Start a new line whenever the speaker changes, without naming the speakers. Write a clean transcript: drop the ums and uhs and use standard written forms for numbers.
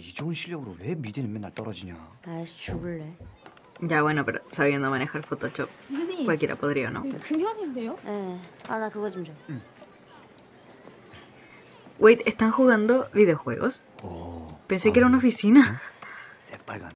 이 좋은 실력으로 왜 미대는 맨날 떨어지냐?
아이씨 죽을래.
Ya bueno, pero sabiendo manejar Photoshop,
언니,
cualquiera podría, ¿no?
이거 금연인데요?
나 그거 좀 줘.
Wait, ¿están jugando videojuegos?
오.
Pensé que era una oficina.
새빨간.